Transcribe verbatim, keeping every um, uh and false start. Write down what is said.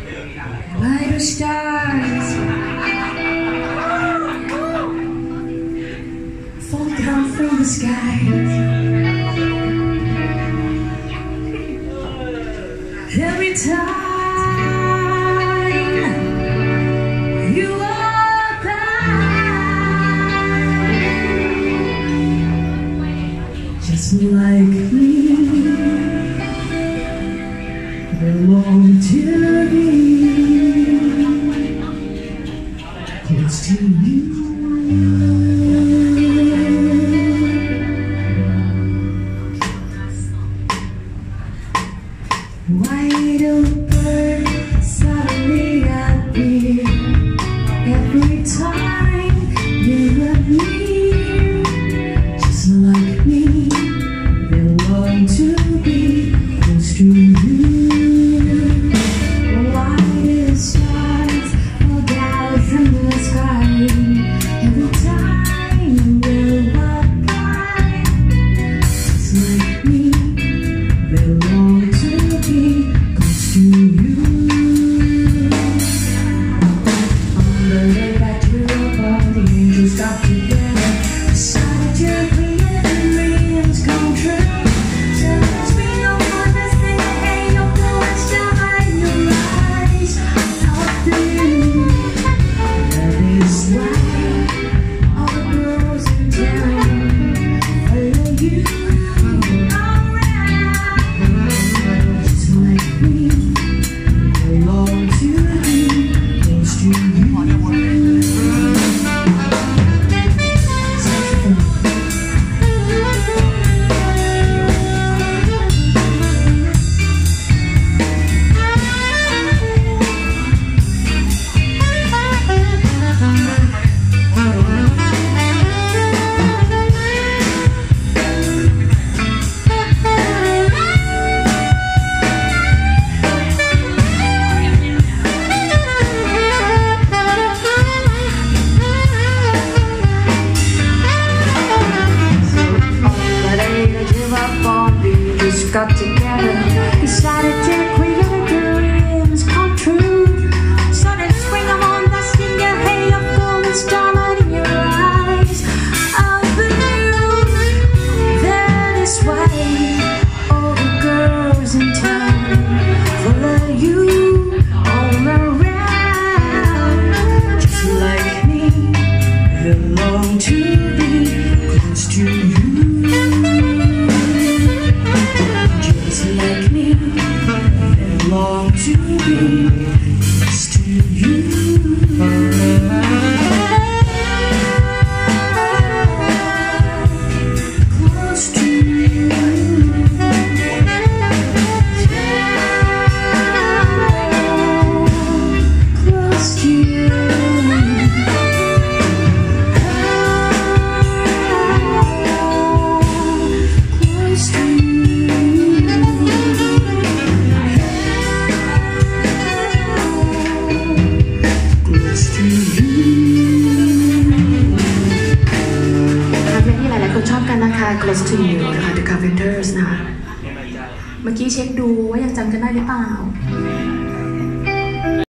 Lighter stars fall down from the sky. Every time you walk by, just like me, belong to me, close to you. Wide open, suddenly appear every time you're at me, just like me, belong to be close to you. White stars fall down from the sky every time you walk by, just like me, belong to be close to you. On the way back to Europe, all the angels got together, decided to create dreams come true. So let's be no more this thing, hey, you're going behind your eyes. How do you? That is why all the girls in town follow you around. Just like me, belong to me, close to you. Got together, decided to create dreams come true. Started spring I'm on the singer, hey, I'm going starlight in your eyes. I'll be you. That is why all the girls in town follow you all around. Just like me, belong to be close to you. Just like me, belong to be close to you. Close to you. Close to you. Close to you. Close to you นะคะ The Carpenters นะคะเมื่อกี้เช็คดูว่ายังจำกันได้หรือเปล่า